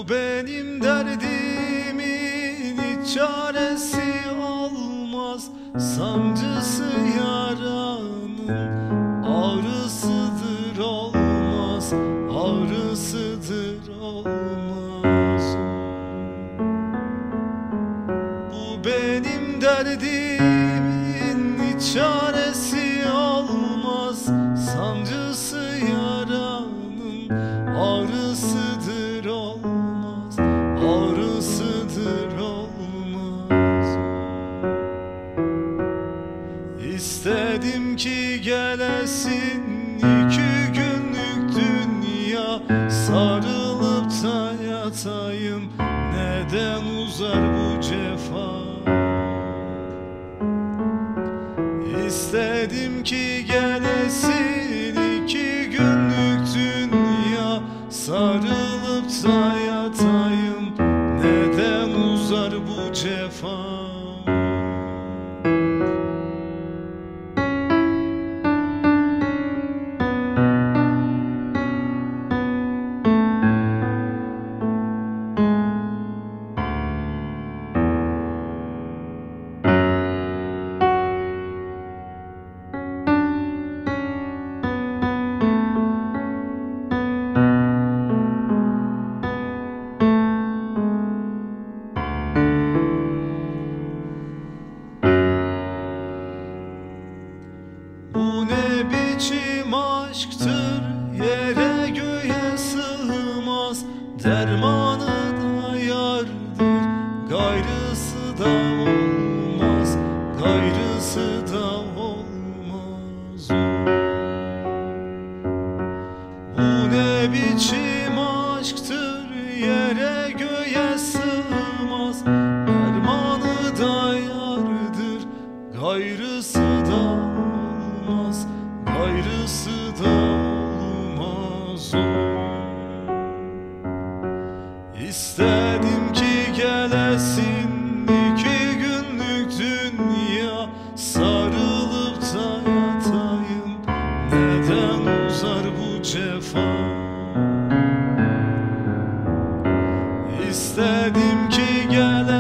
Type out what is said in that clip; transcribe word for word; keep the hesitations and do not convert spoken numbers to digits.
Bu benim derdimin hiç çaresi olmaz. Sancısı yaranın ağrısıdır olmaz, ağrısıdır olmaz. Bu benim derdimin hiç çaresi olmaz. Sancısı yaranın ağrısıdır olmaz, ağrısıdır olmaz. İstedim ki gelesin iki günlük dünya, sarılıp da yatayım, neden uzar bu cefa? İstedim ki gelesin iki günlük dünya, sarılıp da yatayım, neden uzar bu cefa? Bu ne biçim aşktır, yere göğe sığmaz. Dermanı da yardır, gayrısı da olmaz, gayrısı da olmaz. Bu ne biçim aşktır, yere göğe sığmaz. Dermanı da yardır, gayrısı da olmaz, gayrısı da olmaz. İstedim ki gelesin iki günlük dünya, sarılıp da yatayım, neden uzar bu cefa? İstedim ki gelesin